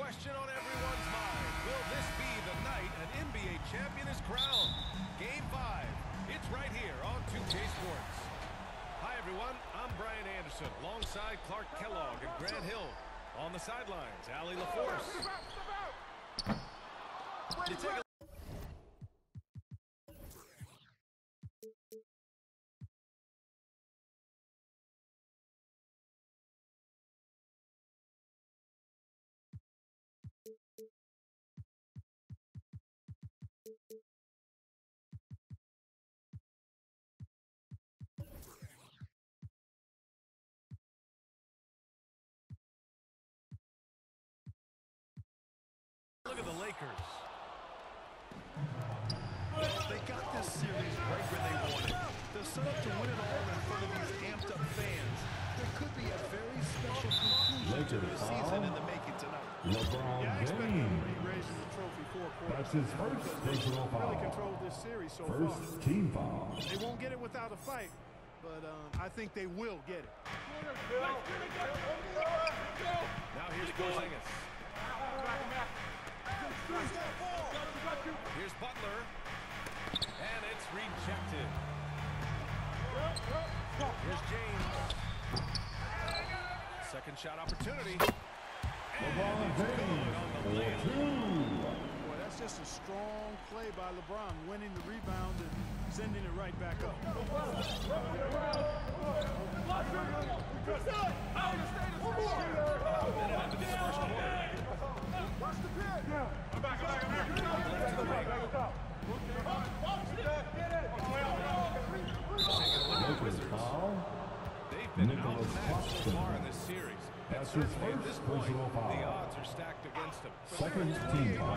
question on everyone's mind. Will this be the night an NBA champion is crowned? Game 5. It's right here on 2K Sports. Hi, everyone. I'm Brian Anderson alongside Clark Kellogg and Grant Hill. On the sidelines, Allie LaForce. Look at the Lakers. They got this series right where they want it. They're set up to win it all in front of these amped up fans. There could be a very special conclusion to the season in the making tonight. LeBron James. That's his first personal foul. Really controlled this series so First far. team foul. They won't get it without a fight, but I think they will get it. Now here's Porzingis. Here's Butler. And it's rejected. Here's James. Second shot opportunity. LeBron James for 2. Boy, that's just a strong play by LeBron, winning the rebound and sending it right back up. They've been outmatched so far in this series. That's his At this first point, personal foul. the odds are stacked against them. Second team foul.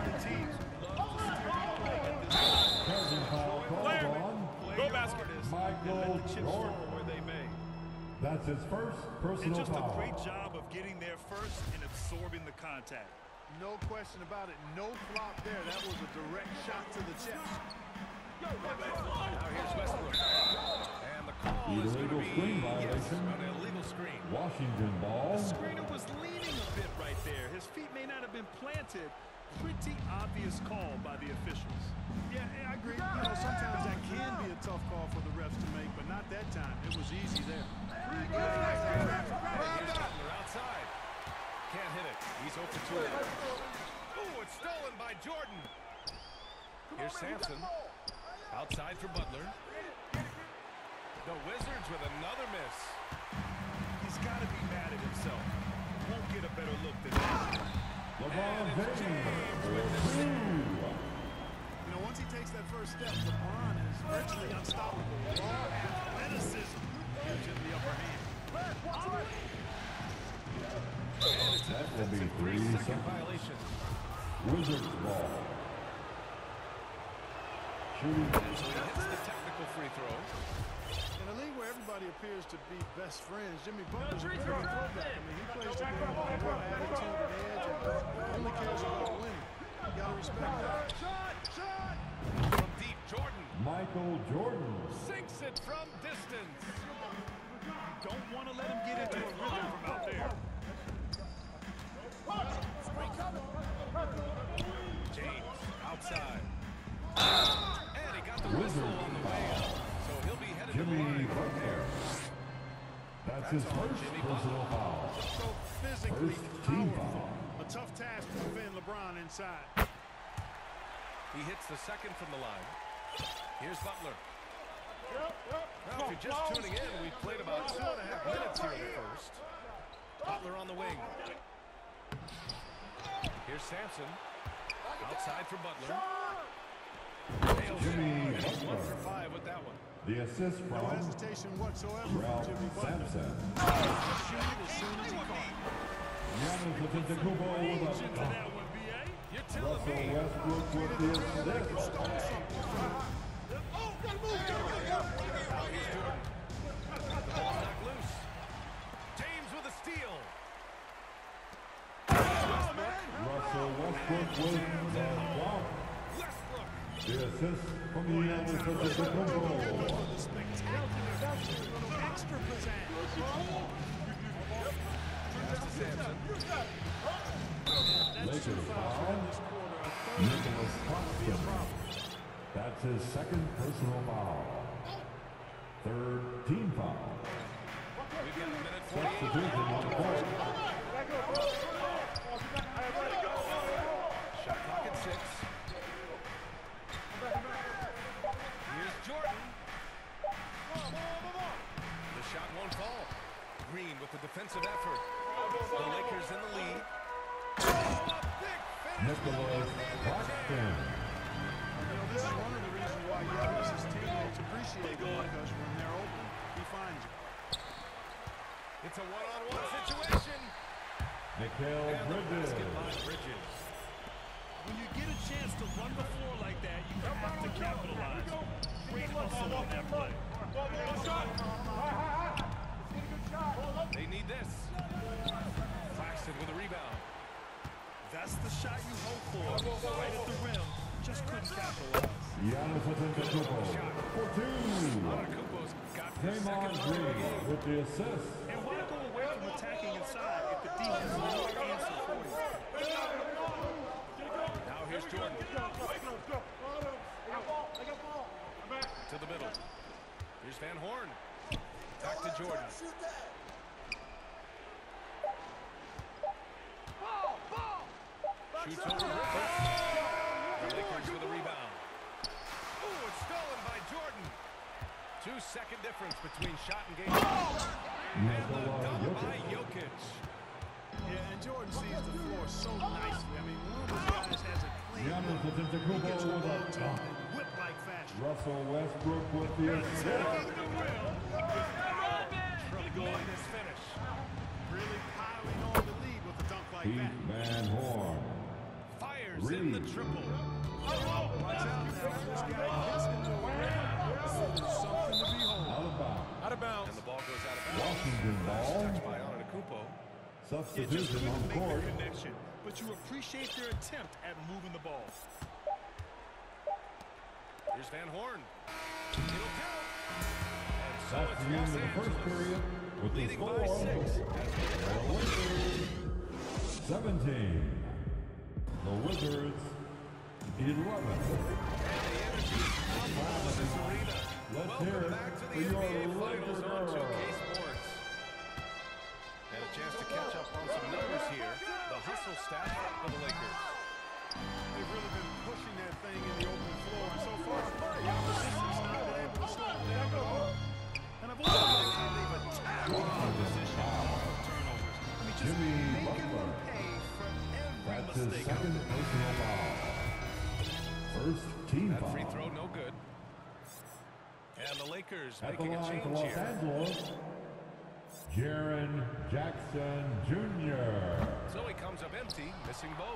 Present foul called on Go basket. Michael Jordan. Where they may. That's his first personal And just a foul. great job of getting there first and absorbing the contact. No question about it. No flop there. That was a direct shot to the chest. Now here's Westbrook. And the call is going to Illegal be screen yes, violation. an illegal screen. Washington ball. The screener was leaning a bit right there. His feet may not have been planted. Pretty obvious call by the officials. Yeah, I agree. You know, sometimes that can be a tough call for the refs to make, but not that time. It was easy there. And here's Butler outside. Can't hit it. He's 0 for 2. Ooh, it's stolen by Jordan. Here's Sampson. Outside for Butler. The Wizards with another miss. He's got to be mad at himself. Won't get a better look than that. LeBron James for 2. You know, once he takes that first step, LeBron is virtually unstoppable. Raw athleticism gives him the upper hand. That will be 3 Second seconds. violation. Wizards ball. Shooting. So he hits the technical free throw. In a league where everybody appears to be best friends, Jimmy Butler's a very good throwback. I mean, he plays the game with a real attitude and edge and only cares about winning. You gotta respect that. Shot! From deep, Jordan Michael Jordan. sinks it from distance. Don't want to let him get into a rhythm from out there. James outside. And he got the whistle on the way out. So he'll be headed to the Jimmy line. Butler. That's his first personal foul. So physically First team powerful. foul. A tough task to defend LeBron inside. He hits the second from the line. Here's Butler. Now, if you're just tuning in, we've played about 2.5 minutes here in the first. Butler on the wing. Here's Sampson. Outside for Butler. Nails it. Jimmy He's 1 Butler. for 5 with that one. The assist No from hesitation whatsoever from Ralph Jimmy Butler. Sampson. Shoot it as soon as he caught it. Giannis Antetokounmpo with Into a that one, B.A. You're telling Russell me. Westbrook with the assist. Stole something. Now here's Jordan. The ball's knocked loose. James with a steal. Russell Westbrook with the block. Westbrook. The assist from Giannis Antetokounmpo. Spectacular. Extra pizzazz. pass to Sampson. Lakers foul. Nicholas Claxton. That's his second personal foul. Third team foul. We've got a minute 48. Substitution on the court. Shot clock at 6. Here's Jordan. The shot won't fall. Green with the defensive effort. The Lakers in the lead. Oh, a big finish. Nicholas Claxton. This is one of the reasons why Giannis' teammates appreciate him, because when they're open, he finds it. It's a one-on-one situation. Mikal And the Bridges. basket by Bridges. When you get a chance to run the floor like that, you have to capitalize. Great hustle on that play. They need this. Claxton with a rebound. That's the shot you hope for. Right at the rim. Just couldn't capitalize. Giannis Antetokounmpo for two. Antetokounmpo's got his second Draymond one of the Green game. with the assist. And why go away from attacking inside if the defense has no answer for you? Now here's Jordan. To the middle. Here's Van Horn. Back to Jordan. Shoots over Griffin. The Lakers with a rebound. Oh, it's stolen by Jordan. 2-second difference between shot and game. And the dunk by Jokic. Yeah, and Jordan sees the floor so nicely. I mean, one of those guys has a clean Giannis look. He Antetokounmpo gets the with ball a to him dunk. in whip-like fashion. Russell Westbrook with the assist. Tremendous finish. Really piling on the lead with a dunk like Pete that. Van Horn. Fires in the triple. Watch out now. This guy gets into a there's something to behold. Out of bounds. Out of bounds. And the ball goes out of bounds. Washington Last ball. touch by Antetokounmpo. You just Substitution on couldn't the make court. the connection, but you appreciate their attempt at moving the ball. Here's Van Horn. It'll count. And so That's it's the end Los of the first Angeles period with the leading score. by 6. The Lakers 17. The Wizards 11. Let's Welcome hear it back to for the your NBA Finals Laker on 2K girls. Sports. And a chance to catch up on some numbers here. The hustle stat for the Lakers. They've really been pushing that thing in the open floor, and so far, the opposition's not been able to slow them down at all. And I've also liked how they've attacked the opposition with turnovers. I mean, just Jimmy making Butler. them pay for every That's his mistake. second personal foul. First team That foul. free throw no good. And the Lakers At the making a line for change Los here. Angeles, Jaren Jackson Jr. So he comes up empty, missing both.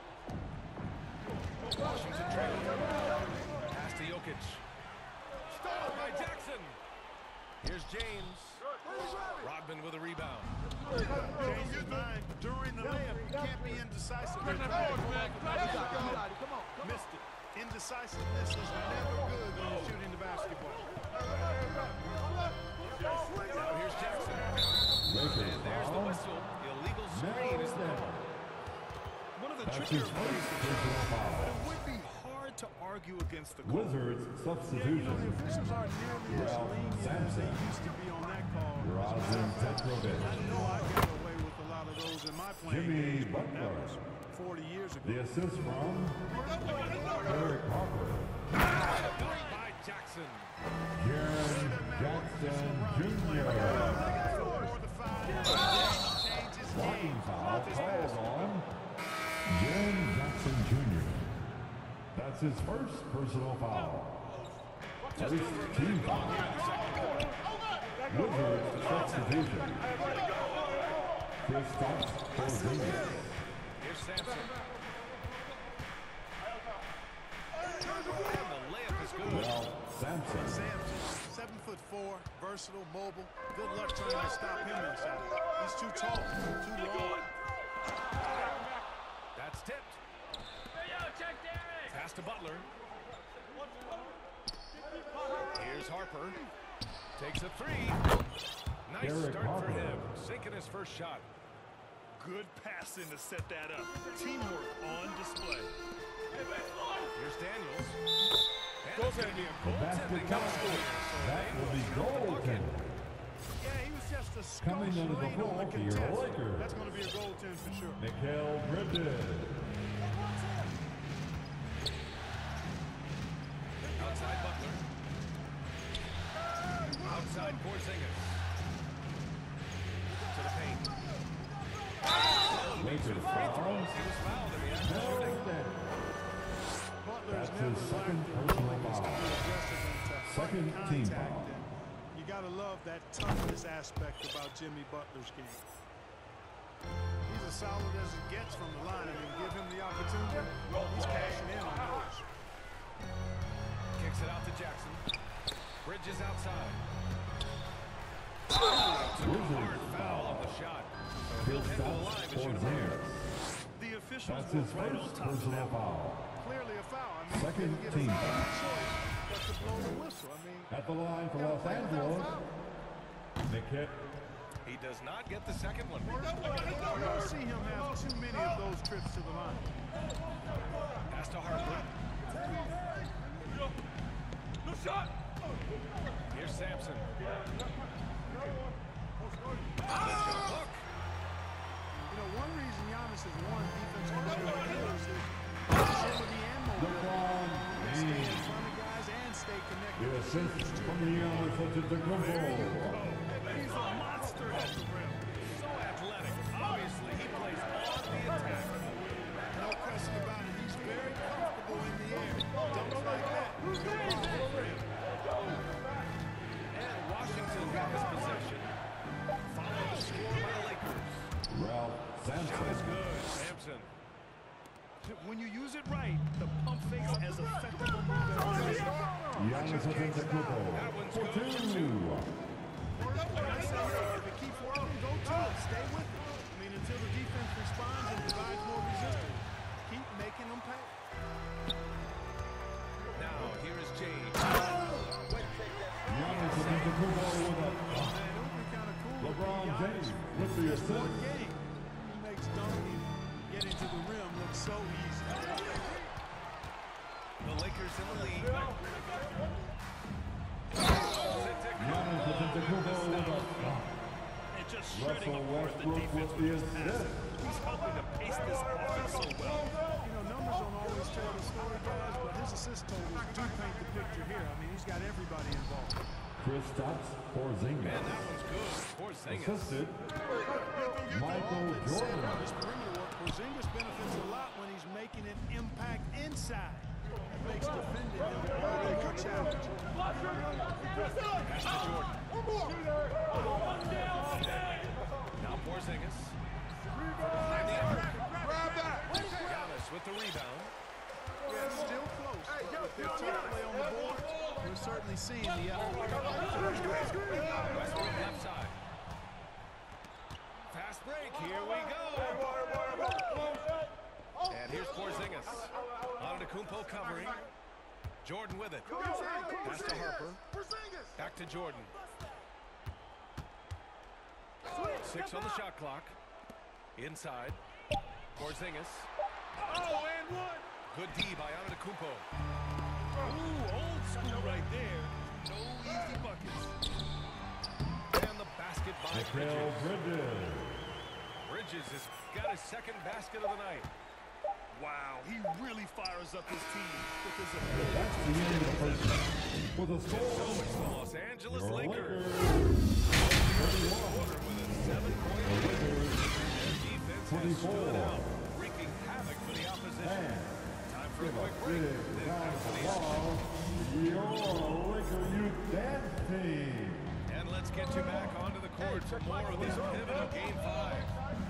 Washington trailing. Pass to Jokic. Stolen by Jackson. Here's James. Rodman with a rebound. Change his mind during the layup. You can't be indecisive. Missed it. Indecisiveness is never good when you're shooting the basketball. Now here's Jackson. Lakers And there's the foul. whistle. Illegal screen is the call. One of the That's trickier his plays. first personal foul. It would be hard to argue against the call. Wizards Yeah, you know, the substitution. officials aren't nearly as Ralph lenient as they Sampson. used to be on that call. Drazen Petrovic. I know I got away with a lot of those in my playing Jimmy days, but that Butler. was 40 years ago. The assist from Eric Harper. By Jackson. Jaren Jackson Jr. Blocking foul called on Jaren Jackson Jr. That's his first personal foul. First team foul. Wizards substitution. Kristaps Porzingis. Here's Sampson. And the layup is good. Ralph Sampson. Sampson, 7'4", versatile, mobile. Good luck trying to stop him inside. He's too tall, too long. That's tipped. Pass to Butler. Here's Harper. Takes a three. Nice Derek start Harper. for him. Sinking his first shot. Good passing to set that up. Teamwork on display. Here's Daniels. And it's going to be a goaltending goal. That will be goaltending. Yeah, he was just a Coming skosh into the late on the goal for your contest. Lakers. That's going to be a goaltend for sure. Mikal Bridges. Outside Butler. Outside Porzingis. To the paint. Lakers foul. He was fouled in the act of shooting. Butler's That's never his second lacked the personal willingness to foul. be aggressive and to Second fight team contact, foul. and you got to love that toughness aspect about Jimmy Butler's game. He's as solid as it gets from the line. I mean, give him the opportunity, he's cashing in on those. Kicks it out to Jackson. Bridges outside. Hard foul on the shot. He'll head to the line to shoot there. The officials That's were his right on first top of personal that. foul. Clearly a foul. I mean, Second he didn't team get a foul foul. choice, but to blow the whistle. I mean, At the line for you gotta Los play without Angeles, foul. Niket. He does not get the second one. You don't see him have too many of those trips to the line. Pass to Harper. No shot. Here's Sampson. You know, one reason Giannis has won defensive player of the year is his agility and mobility. LeBron He can stay in James. front of guys and stay connected. The assist from Giannis Antetokounmpo. He's a monster at the rim. So athletic. Obviously, he plays on the attack. No question about it. He's very comfortable in the air. Dunks like that. No problem for him. And Washington got this possession. Following the score by the Lakers. Ralph Shot is Sampson. good. Sampson. When you use it right, the pump fakes as effective a move as there is. Giannis Antetokounmpo That one's for good, for two. And I say, hey, if it keeps working, go to it. Stay with it. I mean, until the defense responds and provides more resistance, keep making them pay. Now, here is James. Giannis Antetokounmpo with a Man, it would be kind of cool. if LeBron Giannis James with the just one assist. game. He makes dunking, getting to the rim look so easy. The Lakers in the lead. Giannis Antetokounmpo with a stop. And just shredding Russell apart the Westbrook defense with the with his assist. passing. He's helping to pace this offense so well. You know, numbers don't always tell the story, guys, but his assist totals do paint the picture here. I mean, he's got everybody involved. Kristaps Man, Porzingis. that one's good. Porzingis. Assisted Michael Jordan. This perimeter work, Porzingis benefits a lot when he's making an impact inside. It makes defending him all the more challenging. Pass to Jordan. Now Porzingis. Behind the arc. Giannis with the rebound. Yeah, it's still close. With their tough play on the board, we're certainly seeing the effort. Westbrook left side. Fast break. Here we go. And here's Porzingis. Antetokounmpo covering. Jordan with it. Pass to Harper. Back to Jordan. 6 on the shot clock. Inside. Porzingis. Oh, and one. Good D by Antetokounmpo. Ooh, old school right there. No easy buckets. And the basket by Mikal Bridges. Bridges. Bridges has got his second basket of the night. Wow, he really fires up his team with his That's the end of the first half. With a score So it's the Los Angeles your Lakers. Lakers. Quarter with a 7-point lead. Their defense has 24. stood out, wreaking havoc for the opposition. And Time for a give a quick break. big Then round back of to the applause to your Laker Youth Dance Team. And let's get you back onto the court for more of this pivotal Game 5.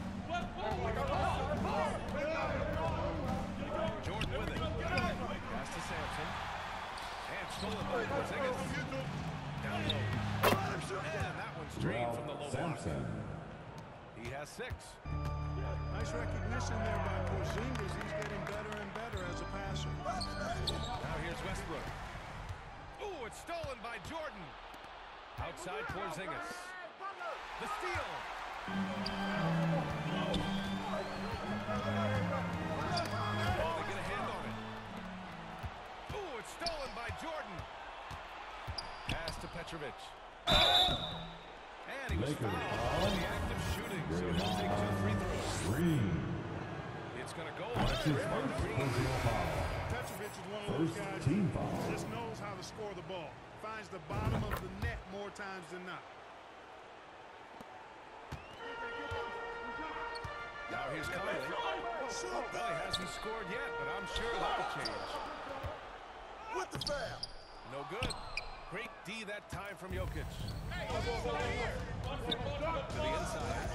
Jordan with it. Pass to Sampson. And stolen by Porzingis. Down low. And that one's drained from the low Ralph block. Sampson. He has 6. Nice recognition there by Porzingis. He's getting better and better as a passer. Now here's Westbrook. Ooh, it's stolen by Jordan. Outside Porzingis. The steal. Petrovic. And he was fouled on the act of shooting, so he'll take 2 free throws. Green. It's going to go on That's his first Green. personal foul. Petrovic is one of those First guys team that foul. just knows how to score the ball. Finds the bottom of the net more times than not. Now here's Conley. Well, he hasn't scored yet, but I'm sure that'll change. With the foul. No good. Great D that time from Jokic. To the inside.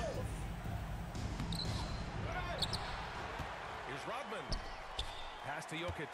Here's Rodman. Pass to Jokic.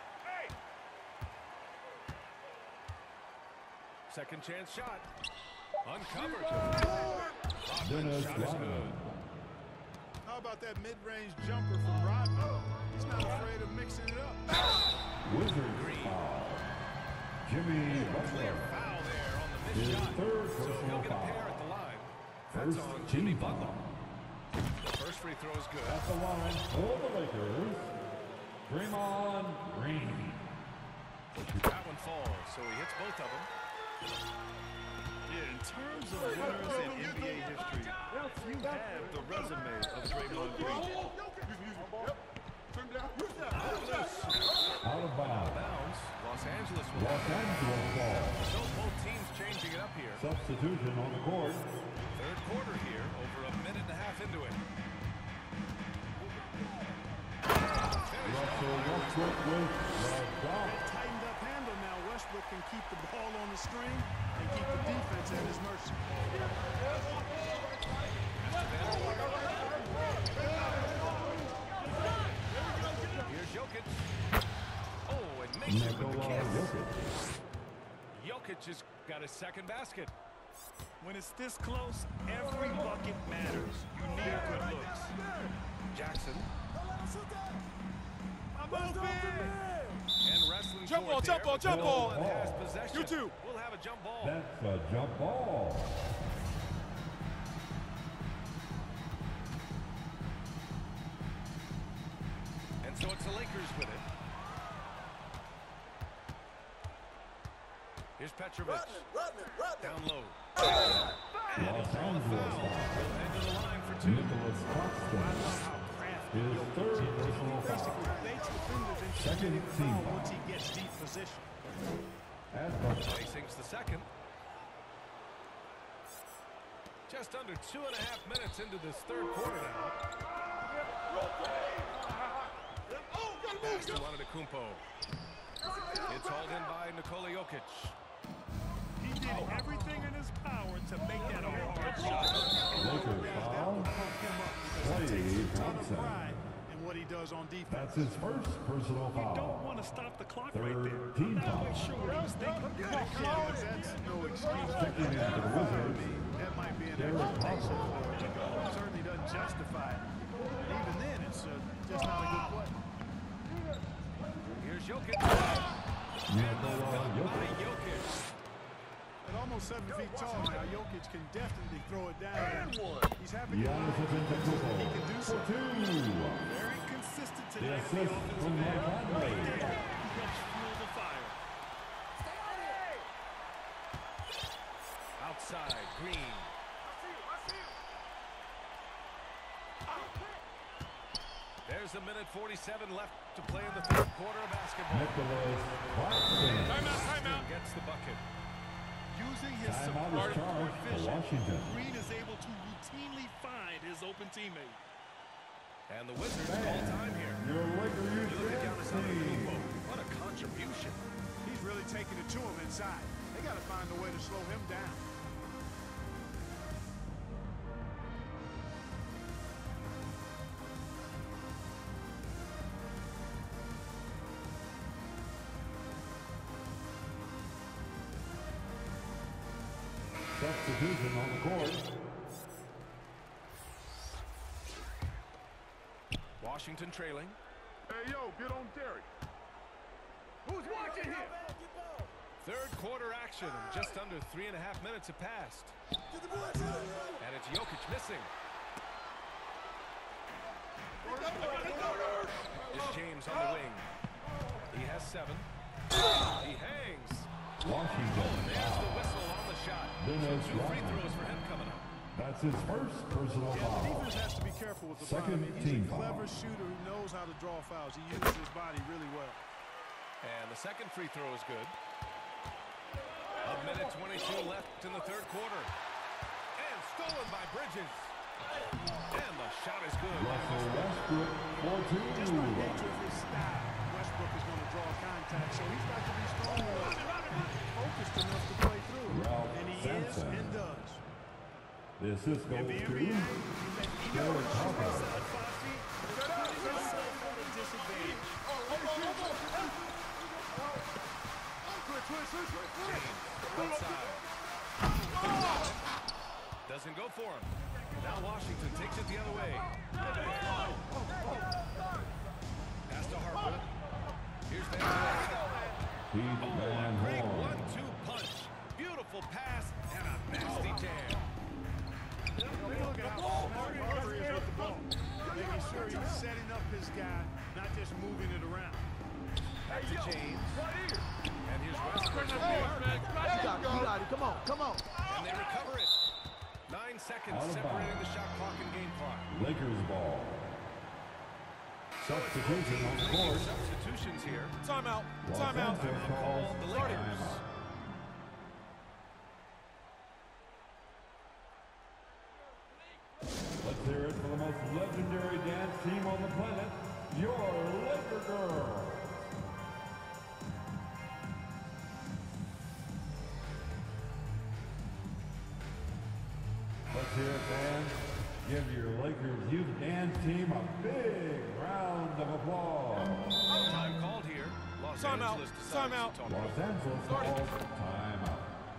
Second chance shot. Uncovered. Dennis Shot is Rodman. good. How about that mid-range jumper from Rodman? He's not afraid of mixing it up. Wizards foul. Jimmy Clear Butler. foul there on the His missed shot. third So he'll personal get a pair foul. at the line. That's First on Jimmy team Butler. foul. The first free throw is good. At the line for the Lakers, Draymond Green. That one falls, so he hits both of them. Yeah, in terms of winners in NBA history, you have the resume of Draymond Green. Out of bounds. Bounds. Los Angeles will Los Angeles ball. So both teams changing it up here. Substitution on the court. Third quarter here, over a minute and a half into it. Russell Westbrook with the dunk. Tightened up handle now. Westbrook can keep the ball on the string and keep the defense at his mercy. Here's Jokic. Oh, and makes it with the Nikola kiss. Jokic. Jokic has got his second basket. When it's this close, every bucket matters. You need good looks. Jackson. And wrestling Jump for ball, it jump there, ball, but jump ball. Nolan has possession. You too. We'll have a jump ball. That's a jump ball. And so it's the Lakers with it. Here's Petrovic. Down low. Los Angeles foul. Head to the line for 2. Nicholas Claxton. His third personal foul. Baits defenders into Second getting team foul foul. once he gets deep position. At the He sinks the second. Just under 2.5 minutes into this third quarter now. Pass to Antetokounmpo. It's hauled in by Nikola Jokic. He did everything in his power to make that a hard shot. Lakers foul. Klay Thompson. Pride in what he does on defense. That's his first personal Don't foul. want to stop the clock right Third there. team Not foul. quite sure what he was thinking. Yeah, but that's no excuse. Checking in for the Wizards. That might be an Derek explanation Harper. for it. Certainly doesn't justify it. But even then, it's just not a good play. Here's Jokic. Nikola By Jokic. Jokic. At almost 7 feet tall now, Jokic can definitely throw it down. He's happy to Giannis Antetokounmpo he can do so. for 2. Very consistent The tonight. assist from Montgomery. He helps fuel the fire. Outside, Green. There's a minute 47 left to play in the third quarter of basketball. Nicholas Claxton. Timeout. Gets the bucket. Using his Timeout is smart charged for vision, Washington. Green is able to routinely find his open teammate. And the Wizards call time here. Your Lakers You look at Giannis team. Antetokounmpo. What a contribution. He's really taking it to him inside. They got to find a way to slow him down. Substitution on the court. Washington trailing. Hey, yo, get on Derek. Who's watching here? Third quarter action. Just under 3.5 minutes have passed. And it's Jokic missing. It's James on the wing. He has 7. He hangs. Washington There's the foul. whistle on Dennis Two free Rodman. throws for him coming up. That's his first personal Yeah, the foul. defense has to be careful with the Second I mean, he's team a clever foul. shooter who knows how to draw fouls. He uses his body really well. And the second free throw is good. A minute 22 left in the third quarter. And stolen by Bridges. And the shot is good. Russell Westbrook for two. Just by nature of his style, Westbrook is going to draw contact, so he's got to be strong enough and focused enough to play through. Ralph And he Sampson. is and does. The assist goes In the to NBA, Derek Harper. Outside. Doesn't go for him. Now Washington takes it the other way. Pass to Harper. Here's Van Horn. Heath Van Great Horn. 1-2 punch. Beautiful pass and a nasty jam. Look at how smart Harper is with the ball. Making sure he's setting up his guy, not just moving it around. Back to James. And here's Westbrook. You got it. Come on, come on. And they recover it. 9 seconds Out of separating bounds. the shot clock and game clock. Lakers ball. Substitution on the court. Substitutions here. Timeout. Los Timeout. Angeles Called calls the Lakers. timeout. Let's hear it for the most legendary dance team on the planet, your Laker Girls. Let's hear it, fans. Give your Lakers youth dance team a big round of applause. Time called here. Los Timeout. Angeles decides Timeout. to talk Los about it. Angeles calls timeout.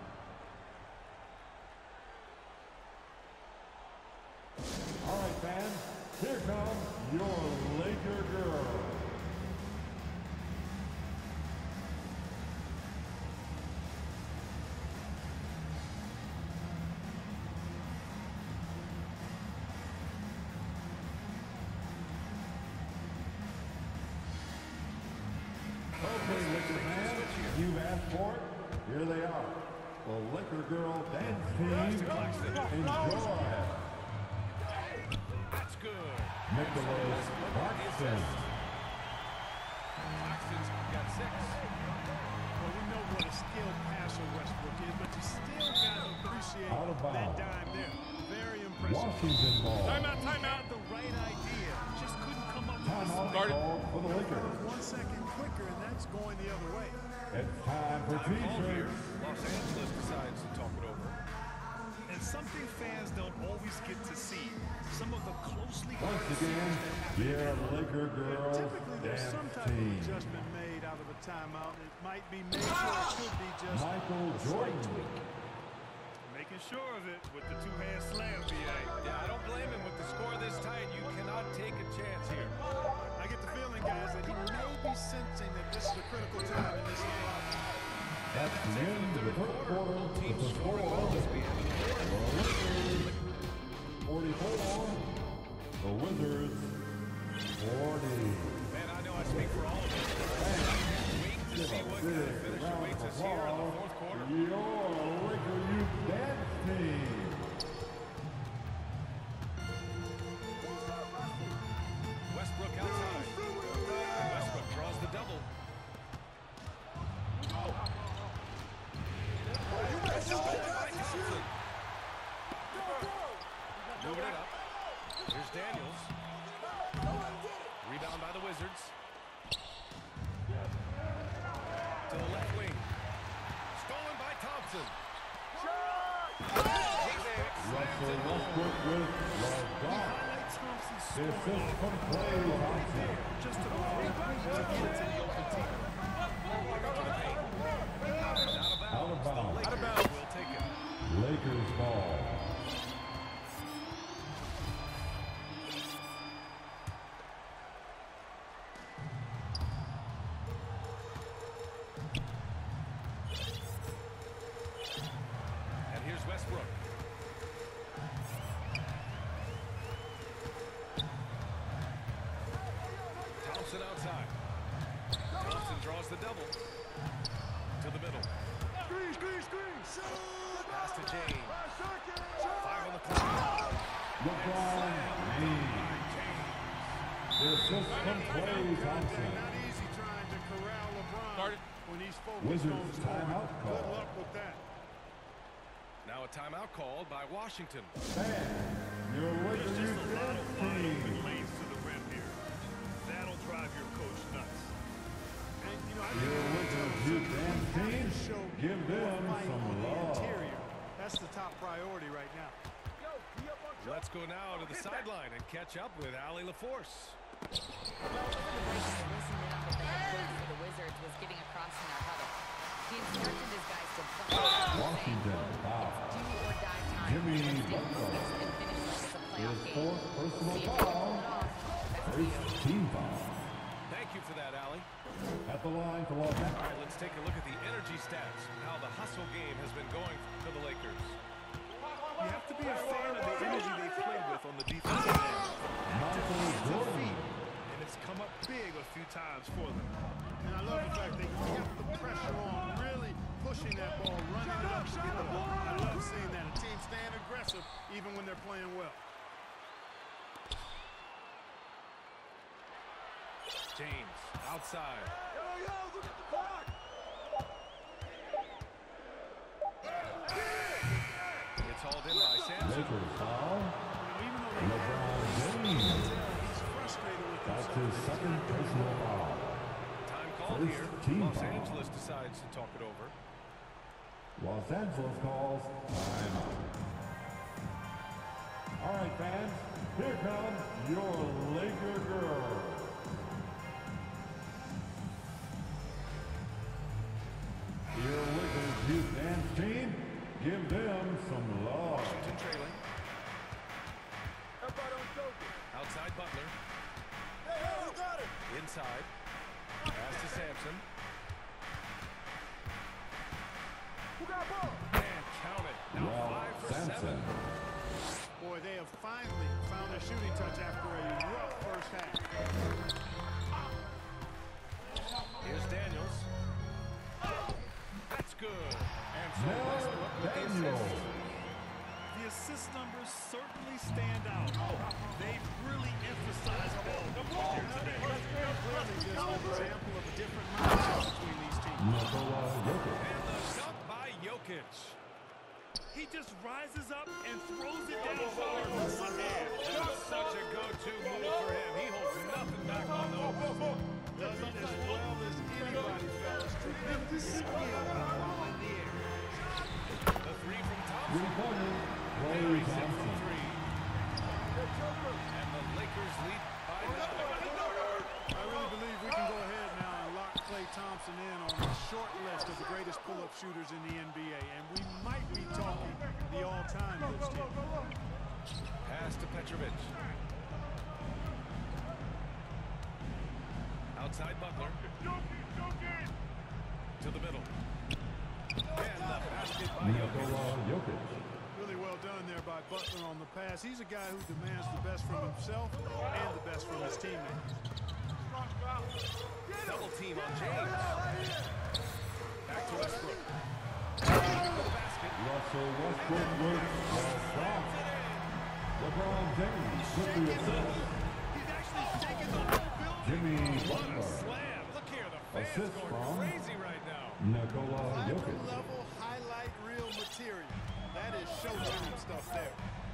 All right, fans, here come your Laker girls. Okay, Laker fans, you've asked for it. Here they are. The Laker girl dance team. Enjoy. That's good. Nicholas Claxton. Claxton's got 6. Well, we know what a skilled passer Westbrook is, but you still got to appreciate Out of that bounds. dime there. Very impressive. Washington ball. Timeout. Had the right idea, just couldn't come up with the Timeout Started. called for the Lakers. 1 second quicker, and that's going the other way. It's time for Time called here. T-shirts. Los Angeles decides to talk it over. And something fans don't always get to see. Some of the closely Once again, your Laker girls Typically, there's dance some type of team. adjustment made out of a timeout. It might be major, it could be just Michael a slight Jordan. tweak. making sure of it with the two-hand slam, B.A. Yeah, I don't blame him. With the score this tight, you cannot take a chance here. I get the feeling, guys, that he may be sensing that this is a critical time in this game. That's the end of the first quarter. Both teams It's a scoring score. well as we end the The Lakers 44. The Wizards 40. Man, I know I speak for all of us. Wait to Give see a what kind of big finish round awaits of us here in the applause fourth quarter. for your Laker youth dance team. Westbrook outside. Westbrook draws the double. Moving it up. Here's Daniels. Rebound by the Wizards. To the left wing. Stolen by Thompson. Russell Westbrook with the block. Highlight Thompson's The scoring assist from Klay Thompson. just a great move to get it to the open team. Out of bounds. Out of bounds. We'll take it. Lakers ball. And here's Westbrook. Thompson outside. Thompson draws the double. To the middle. Screen, screen, screen. Pass to James. 5 on the clock. LeBron James. The assist from Klay Thompson. Not easy trying to corral LeBron when he's focused on Wizards scoring. timeout Good call. luck with that. Now a timeout called by Washington. Your Lakers dance team. Lanes to the rim here. That'll drive your coach nuts. And, you know, I Your Wizards dance team. show Give them fight some on the love. interior. That's the top priority right now. Let's go now to the sideline and catch up with Allie LaForce. The way he loosened it up at the head coach for the Wizards was getting across in our huddle. He instructed his guys to Washington foul. do or die time. Jimmy Let's get Butler. this and finish like it's a playoff His game. fourth personal See if we foul. pull it off. That's the First team foul. Thank you for that, Allie. At the line for Los All Angeles. right, let's take a look at the energy stats, how the hustle game has been going for the Lakers. You have to be a fan of the energy they play with on the defensive end. Michael Jordan. And it's come up big a few times for them. And I love the fact they kept the pressure on, really pushing that ball, running it up to get the ball. I love seeing that. A team staying aggressive even when they're playing well. James, outside. Look at the clock. It's hauled in by Sampson. Lakers foul. Even though they LeBron James. he's frustrated with That's himself. his second personal foul. Time called First here. team Los foul. Angeles decides to talk it over. Los Angeles calls timeout. All right, fans. Here comes your Laker girl. Your Lakers youth dance team. Give them some love. Washington trailing. Outside Butler. Inside. Pass to Sampson. And count it. Now Ralph 5 for 7. Sampson. Boy, they have finally found their shooting touch after a rough first half. Here's Daniels. That's good. And so Now Westbrook with the Daniels. assist. The assist numbers certainly stand out. They've really emphasized ball here today. Clearly just an example of a different mindset between these teams. Nikola Jokic. And the dunk by Jokic. He just rises up and throws it down hard with one hand. That's such a go-to move for him. He holds nothing back on those. Does it as well as anybody, fellas. Tremendous skill while in the air. The three from Thompson. Three-pointer. Klay Very simple Thompson. three. And the Lakers lead by 9. I really believe we can go ahead now and lock Klay Thompson in on a short list of the greatest pull-up shooters in the NBA, and we might be talking the all-time list here. Pass to Petrovic. Outside Butler. To the middle. And the basket by Jokic. Nikola Jokic. Really well done there by Butler on the pass. He's a guy who demands the best from himself and the best from his teammates. Double team on James. Back to Westbrook. To the basket. Russell Westbrook with the shot. LeBron James with the assist. He's actually taken the whole building. Jimmy What a Butler. slam. Look here, the fans Assist going from crazy right now. Nikola Jokic. Level highlight reel material. That is showtime stuff there.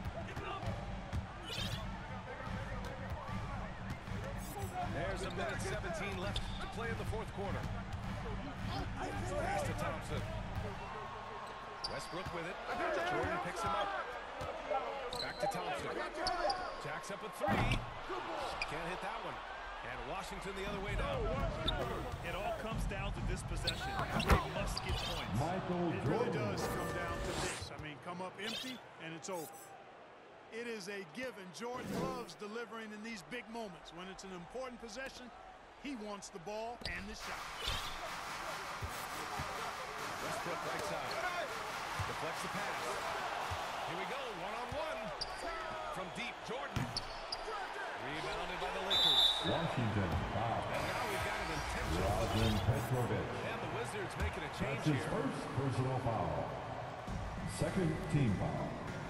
There's a minute 17 left to play in the fourth quarter. Pass to Thompson. Westbrook with it. Jordan picks him up. Back to Thompson. Jacks up a three. Can't hit that one. And Washington the other way now. It all comes down to this possession. They must get points. Michael It really Jordan. does come down to this. I mean, come up empty, and it's over. It is a given. Jordan loves delivering in these big moments. When it's an important possession, he wants the ball and the shot. Westbrook right side. Deflects the pass. Here we go, one-on-one. From deep, Jordan. Rebounded by the Lakers. Washington foul. And now we've got an intentional. Drazen Petrovic. And the Wizards making a change That's his here. first personal foul. Second team foul.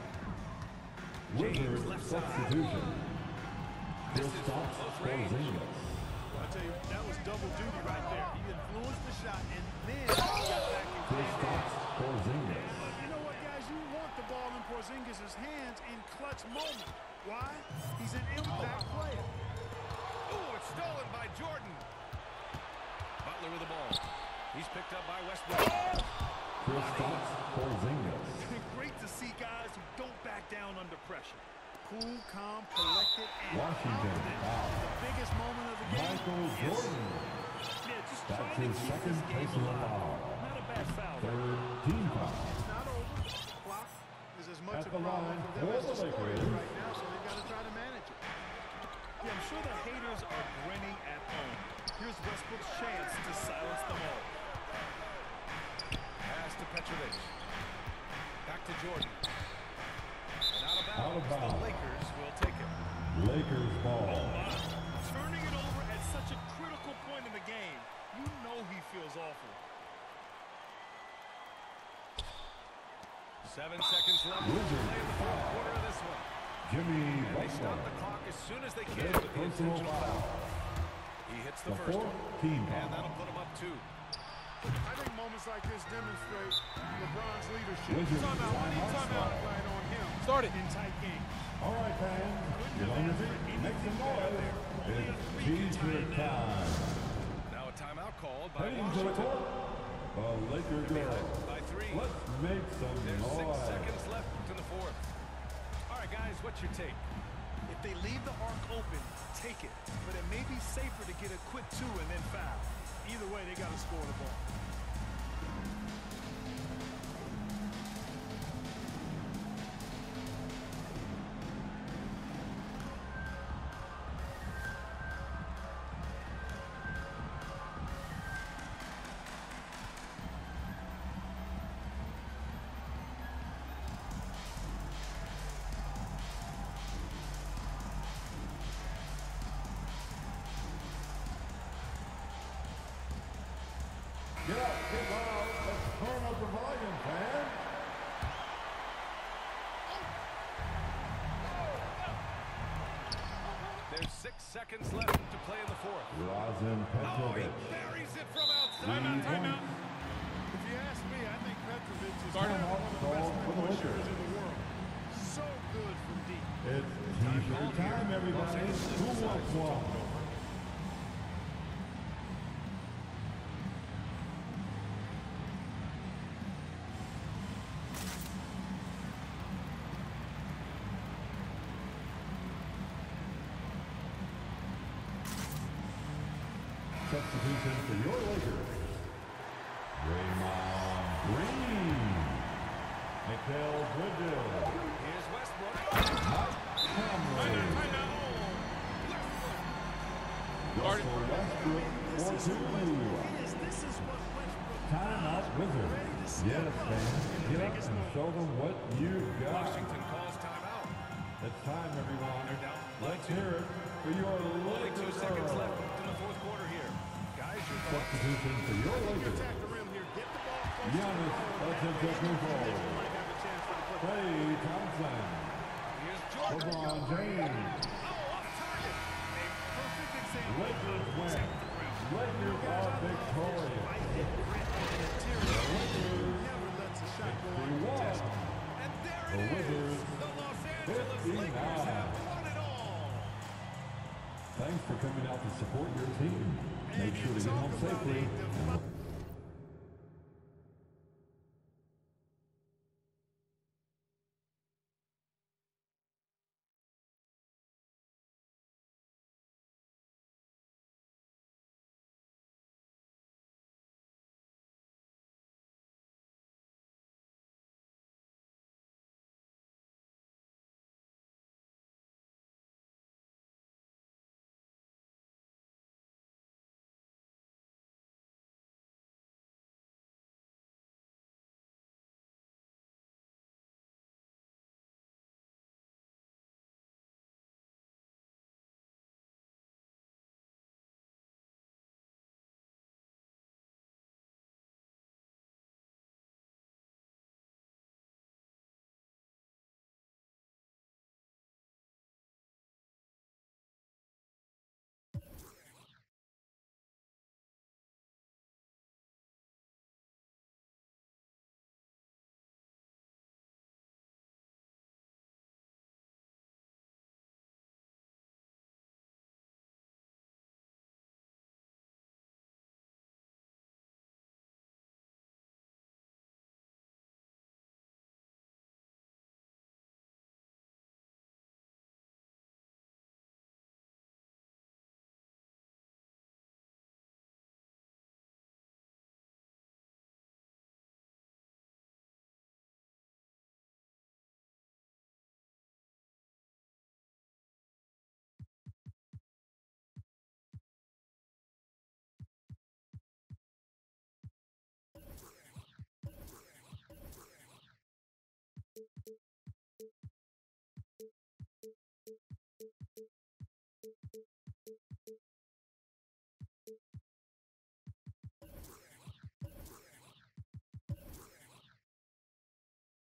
Wizards substitution. Kristaps Porzingis. I tell you, that was double duty right there. He influenced the shot and then got back and Kristaps Porzingis. you know what, guys? You want the ball in Porzingis' hands in clutch moment. Why? He's an impact player. Ooh, it's stolen by Jordan. Butler with the ball. He's picked up by Westbrook. Kristaps Porzingis. Great to see guys who don't back down under pressure. Cool, calm, collected, and Washington confident. foul. The biggest moment of the game. Michael Jordan. Yeah, just That's trying to his keep second this game personal alive. foul. Not a bad foul. Third team foul. It's not over. Clock is as much At a the problem line for them for as the the score is Lakers. right now, so they got to try to manage it. Yeah, I'm sure the haters are grinning at home. Here's Westbrook's chance to silence them all. Pass to Petrovic. Back to Jordan. And out of bounds. Out of bounds. The Lakers will take it. Lakers ball. Turning it over at such a critical point in the game. You know he feels awful. 7 seconds left to Wizards play in the fourth quarter of this one. Jimmy And they stop Butler. the clock as soon as they can Fifth with the personal intentional foul. foul. He hits the The first fourth one. team And foul. that'll put him up 2. I think moments like this demonstrate LeBron's leadership. Wizards Timeout. We need timeout. timeout right on him. Start it. In tight games. All right, fans. Get on your feet. Make some noise. It's T-shirt time. Now a timeout called by Heading to the Washington. court. The Lakers Behind girls. by 3. Let's make some There's 6 noise. seconds left in the fourth. All right, guys, what's your take? If they leave the arc open, take it. But it may be safer to get a quick 2 and then foul. Either way, they got to score the ball. Get up, get loud. Let's turn up the volume, fans. There's 6 seconds left to play in the fourth. Razin Oh, he Petrovic. buries it from outside. Timeout. If you ask me, I think Petrovic is Start one him of off, the call best for the three-point Lakers. shooters in the world. So good from deep. It's T-shirt time, everybody. Who wants one? Substitution for your Lakers. Draymond Green. Mikal Bridges. Here's Westbrook. Mike Conley. Russell Westbrook for 2. This is what Westbrook Timeout Wizards. Yes, fans. Get up and show them what you've got. Washington calls timeout. It's time, everyone. They're down. Let's hear it for your Only 2 Lakers. seconds left in the fourth quarter here. Guys, your thoughts? Substitution for your You Lakers. attack the rim here. Get the ball close to the Giannis goal. Antetokounmpo. You might have a chance for the put. Klay Thompson. Here's Jordan. LeBron James. Oh, off target. a perfect example. Lakers win. Lakers are victorious. Fight and grit on the interior. Never lets a shot go 51. And there The it is. Wizards, The Los Angeles 59. Lakers have won it all. Thanks for coming out to support your team. Make sure to get home safely.